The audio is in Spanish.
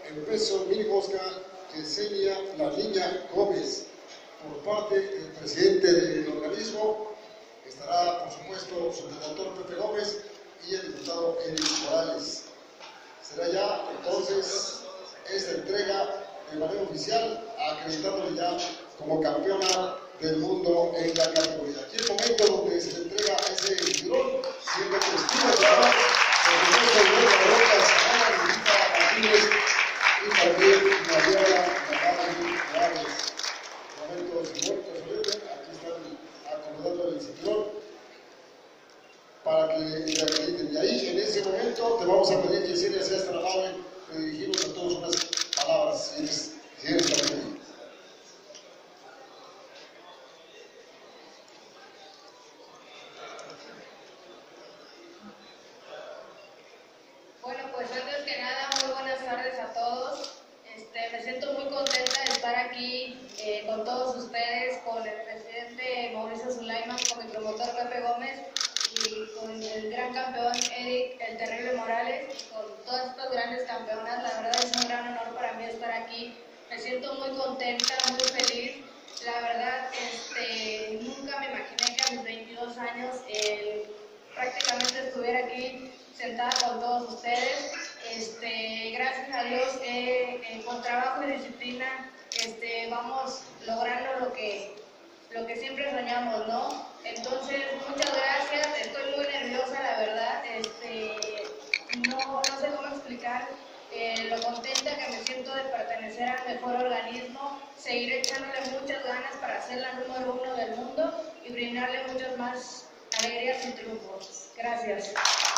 en peso mini mosca Yesenia La Niña Gómez. Por parte del presidente del organismo estará, por supuesto, su redactor Pepe Gómez y el diputado Eric Morales. Será ya entonces esta entrega de manera oficial, acreditándole ya como campeona del mundo en la categoría. Aquí el momento donde se le entrega ese cinturón, siendo testigo de la Martínez y también Mariana Morales. Momento simbólico, aquí están acomodando el cinturón para que le acrediten. Y ahí, en ese momento, te vamos a pedir que Yesenia seas tan amable, le dirigimos a todos unas palabras, si eres tan amable. Bueno, pues antes que nada, muy buenas tardes a todos. Me siento muy contenta de estar aquí con todos ustedes, con el presidente Mauricio Zulaiman, con mi promotor Pepe Gómez y con el gran campeón Eric, el Terrible Morales, y con todas estas grandes campeonas. La verdad es un gran honor para mí estar aquí. Me siento muy contenta, muy feliz. La verdad, nunca me imaginé que a mis 22 años prácticamente estuviera aquí sentada con todos ustedes. Gracias a Dios, con trabajo y disciplina, vamos logrando lo que siempre soñamos, ¿no? Entonces, muchas gracias. Estoy muy nerviosa, la verdad. No sé cómo explicar lo contenta que me siento de pertenecer al mejor organismo. Seguiré echándole muchas ganas para ser la número 1 del mundo y brindarle muchas más alegrías y triunfos. Gracias.